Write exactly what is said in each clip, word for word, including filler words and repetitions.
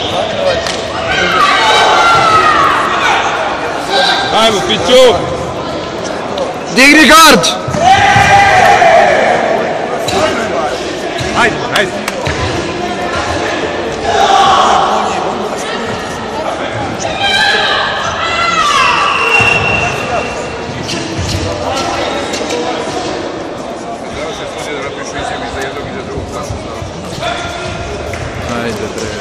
Ajmo, Piću! Digni gard! Ajde, ajde! Ajde, bre.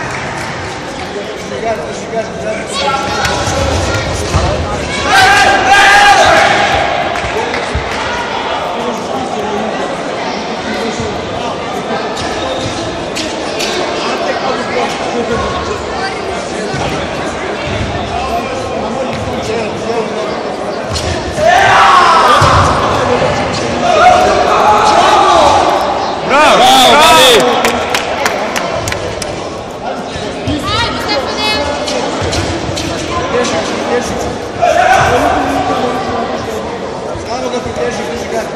Bravo, bravo! Stvarno ga priteži, drži ga.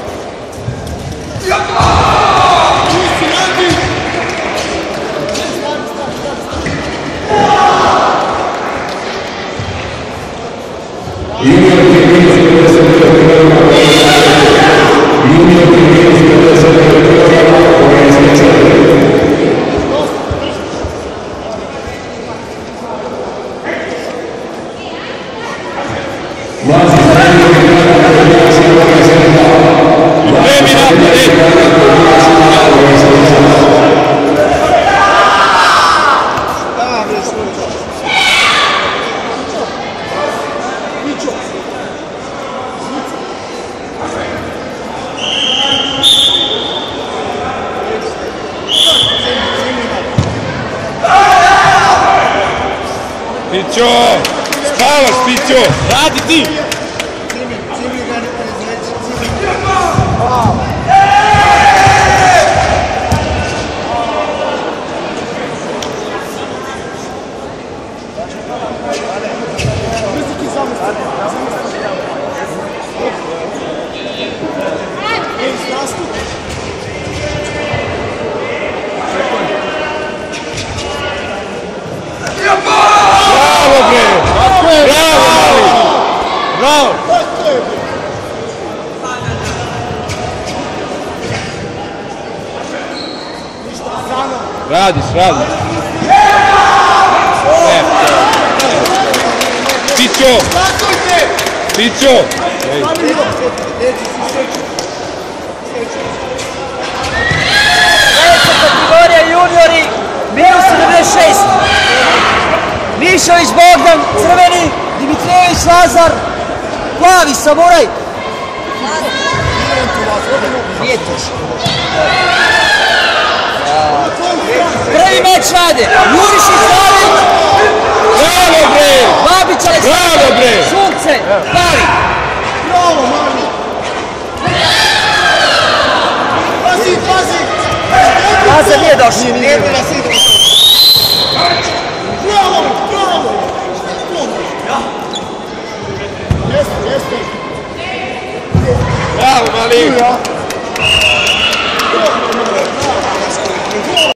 Pićo! Spavaš, Pićo! Radi ti! Bravo, bre! Bravo, mali! Bravo! Radiš, radiš! Pićo! Pićo! Kategorija juniori, minus sedamdeset šest. Mišović Bogdan, crveni, Dimitrijević Lazar, plavi samuraj. Vjetiš. Prvi meč rade, Jurišić Slavić. Bravo, bre! Babić Aleksandar. Bravo, bre! Šulce, plavi. Bravo, mali! Pazi, pazi! Lazar nije došao. Nije da se ide. Bravo, bravo! Jeste, jeste. Bravo, mali!